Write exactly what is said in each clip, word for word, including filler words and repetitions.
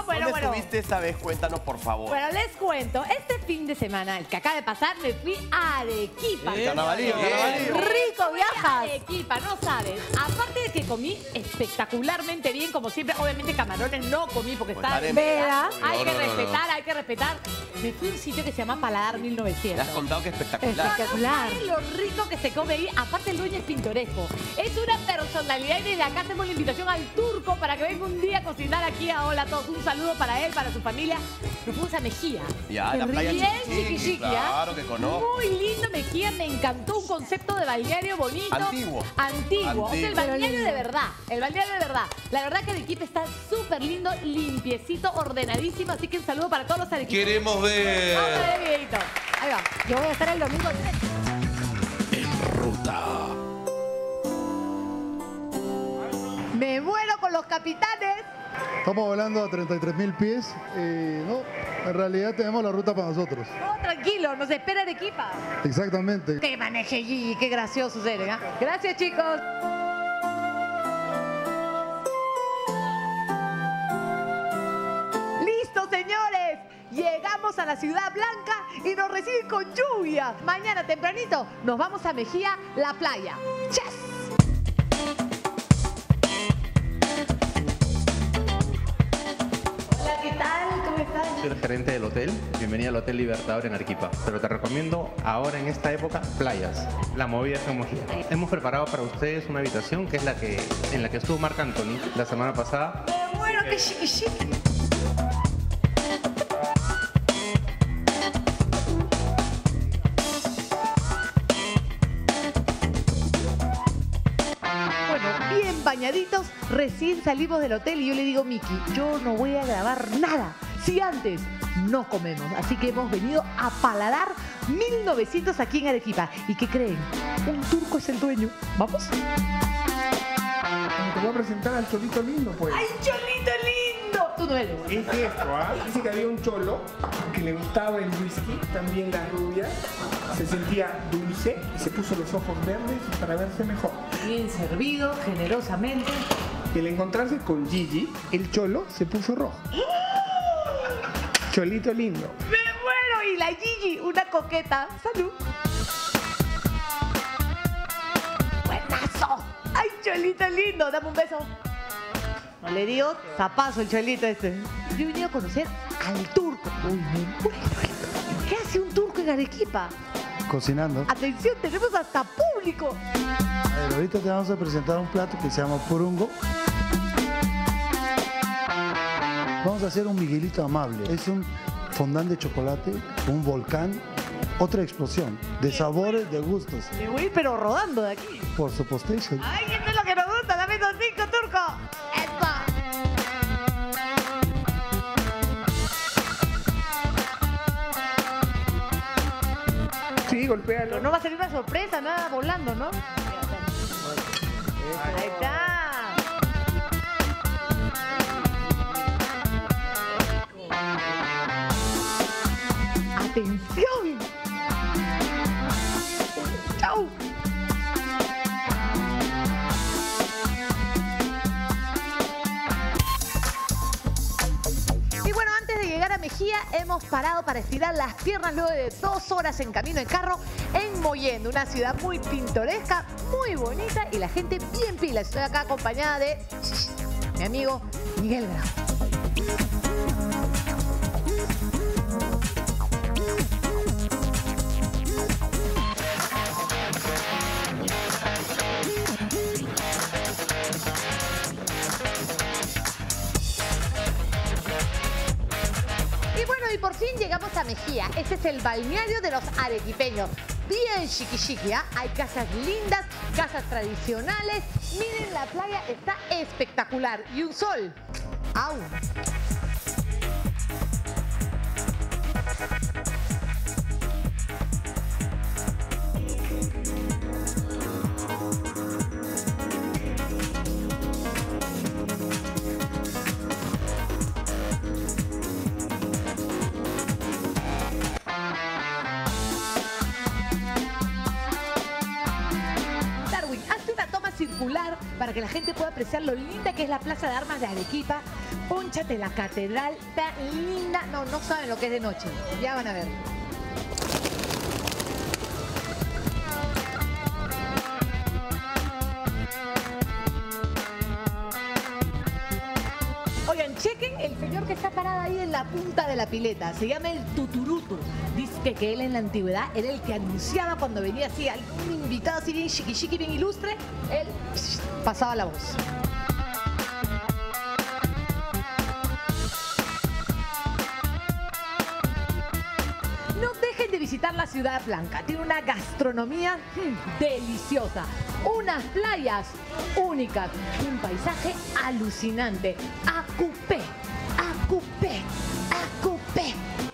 bueno, ¿Dónde bueno. estuviste esta vez? Cuéntanos, por favor. Bueno, les cuento. Este fin de semana, el que acaba de pasar, me fui a Arequipa. Eh, carnavalillo, carnavalillo. Rico viajas. Arequipa, no sabes. Aparte de que comí espectacularmente bien, como siempre. Obviamente camarones no comí porque Pues estaba estar en veda. veda. Hay No, que no, no, no. respetar, hay que respetar. Me fui a un sitio que se llama Paladar mil Te novecientos. has contado que espectacular. Espectacular. Lo rico que se come ahí. Aparte, el dueño es pintoresco. Es una personalidad y desde acá hacemos la invitación al turco para que venga un día a cocinar aquí a Hola a Todos. Un saludo para él, para su familia. Nos fuimos a Mejía. Ya, Qué la playa bien Chiquichiqui, chiquichiqui, ¿ah? claro que conozco. Muy lindo Mejía, me encantó. Un concepto de balneario bonito. Antiguo. Antiguo. O sea, el Antiguo. balneario de verdad. El balneario de verdad. La verdad que el equipo está súper lindo, limpiecito, ordenadísimo. Así que un saludo para todos los arequipeños. Queremos ver. Vamos a ver el videito. Ahí va. Yo voy a estar el domingo. En ruta. Me muero con los capitanes. Estamos volando a treinta y tres mil pies. Eh, no, en realidad tenemos la ruta para nosotros. No, tranquilo, nos espera Arequipa. Exactamente. Que maneje Gigi, qué gracioso eres, ¿eh? Gracias, chicos. ¡Listo, señores! Llegamos a la Ciudad Blanca y nos reciben con lluvia. Mañana tempranito nos vamos a Mejía, la playa. ¡Yes! Hola, ¿qué tal? ¿Cómo estás? Soy el gerente del hotel. Bienvenida al Hotel Libertador en Arequipa. Pero te recomiendo ahora en esta época playas. La movida es en Mejía. Hemos preparado para ustedes una habitación que es la que en la que estuvo Marc Anthony la semana pasada. Me muero, qué chiqui chiqui. Bueno, bien bañaditos, recién salimos del hotel y yo le digo, Miki, yo no voy a grabar nada si antes no comemos. Así que hemos venido a Paladar mil novecientos aquí en Arequipa. ¿Y qué creen? Un turco es el dueño. ¿Vamos? Te voy a presentar al cholito lindo, pues. ¡Ay, cholito lindo! Tú no eres, güey. Es esto, ¿ah? Dice que había un cholo que le gustaba el whisky, también la rubia, se sentía dulce y se puso los ojos verdes para verse mejor. Bien servido, generosamente. Y al encontrarse con Gigi, el cholo se puso rojo. Cholito lindo. ¡Me muero! Y la Gigi, una coqueta. ¡Salud! ¡Buenazo! ¡Ay, cholito lindo! Dame un beso. No le digo zapazo el cholito este. Yo he venido a conocer al turco. Uy, me muero. ¿Qué hace un turco en Arequipa? Cocinando. Atención, tenemos hasta público. A ver, ahorita te vamos a presentar un plato que se llama purungo. Vamos a hacer un Miguelito amable. Es un fondant de chocolate, un volcán, otra explosión de sabores, de gustos. Me voy pero rodando de aquí. Por supuesto. ¡Ay, esto es lo que nos gusta! ¡Dame dos cinco, turco! ¡Epa! Sí, golpéalo. Pero no va a salir una sorpresa, nada volando, ¿no? Ahí está. ¡Atención! ¡Chau! Y bueno, antes de llegar a Mejía, hemos parado para estirar las piernas luego de dos horas en camino en carro en Mollendo, una ciudad muy pintoresca, muy bonita y la gente bien pila. Estoy acá acompañada de mi amigo Miguel Bravo. Y por fin llegamos a Mejía. Este es el balneario de los arequipeños. Bien chiqui chiqui, ¿eh? Hay casas lindas, casas tradicionales. Miren, la playa está espectacular. Y un sol. ¡Au! Darwin, hazte una toma circular para que la gente pueda apreciar lo linda que es la Plaza de Armas de Arequipa, Pónchate la catedral tan linda. No, no saben lo que es de noche. Ya van a ver. Oigan, chequen el señor que está parado ahí en la punta de la pileta. Se llama el Tuturutu. Dice que, que él en la antigüedad era el que anunciaba cuando venía así algún invitado así bien chiqui chiqui, bien ilustre. Él psh, pasaba la voz. No dejen de visitar la Ciudad Blanca. Tiene una gastronomía mm, deliciosa. Unas playas únicas. Un paisaje alucinante. Acupé, acupé, acupé.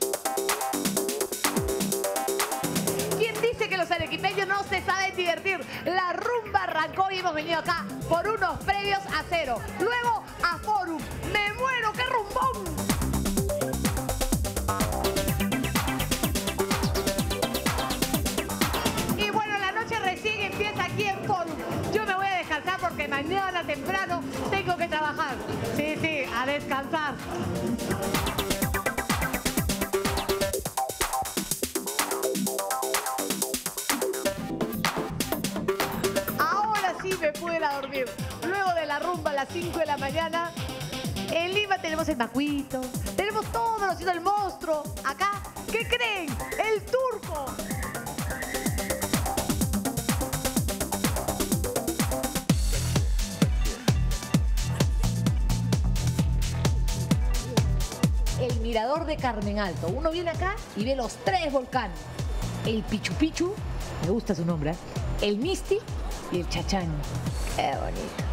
¿Quién dice que los arequipeños no se saben divertir? La rumba arrancó y hemos venido acá por unos previos a cero. Luego a Forum. ¡Me muero! ¡Qué rumbón! Aquí en Forum. Yo me voy a descansar porque mañana temprano tengo que trabajar. Sí, sí, a descansar. Ahora sí me puedo ir a dormir. Luego de la rumba a las cinco de la mañana, en Lima tenemos el Macuito, tenemos todo lo sido el monstruo. Acá, ¿qué creen? El Turco. El mirador de Carmen Alto. Uno viene acá y ve los tres volcanes. El Pichu Pichu, me gusta su nombre, ¿eh? El Misti y el Chachaño. Qué bonito.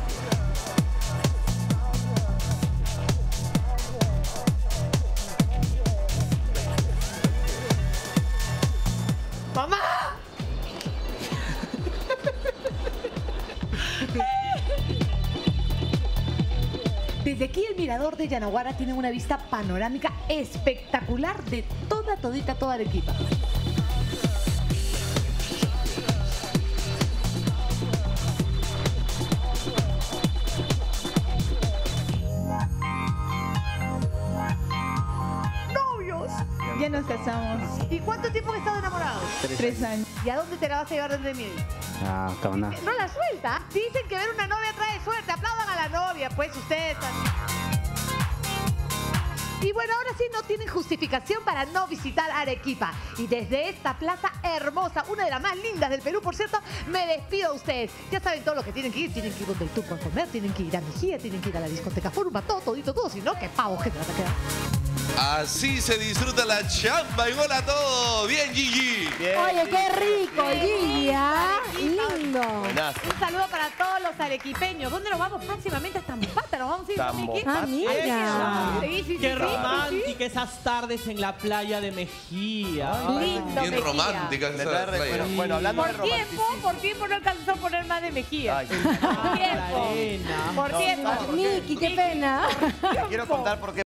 ¡Mamá! Desde aquí el mirador de Yanaguara tiene una vista panorámica espectacular de toda, todita, toda Arequipa. ¡Novios! Ya nos casamos. ¿Y cuánto tiempo han estado enamorados? Tres años. ¿Y a dónde te la vas a llevar de miel? Ah, cabana. No la suelta. Dicen que ver una novia trae suerte. Aplaudan a la novia, pues ustedes también. Y bueno, ahora sí no tienen justificación para no visitar Arequipa. Y desde esta plaza hermosa, una de las más lindas del Perú, por cierto, me despido a ustedes. Ya saben todo lo que tienen que ir. Tienen que ir donde el turco a comer, tienen que ir a Mejía, tienen que ir a la discoteca Forum, a todo, todito, todo. Si no, qué pavo, gente, va a quedar. Así se disfruta la chamba y hola a todos. Bien, Gigi. Bien, Oye, qué Gigi. rico, Gigi, ¿ah? Lindo. Buenazo. Un saludo para todos los arequipeños. ¿Dónde nos vamos próximamente? A Estampata. ¿Nos vamos a ir, Miki? Ah, mira. Sí, sí, sí, Qué sí, romántica esas tardes en la playa de Mejía. sí, sí. Lindo, Bien Mejía. romántica Me esa trae playa. recuerdos. Bueno, hablando Por de tiempo, romanticismo. por tiempo no alcanzó a poner más de Mejía. Ay, Por tiempo. arena. Por No, tiempo. ¿sabes por qué? Miki, qué pena. Quiero contar por qué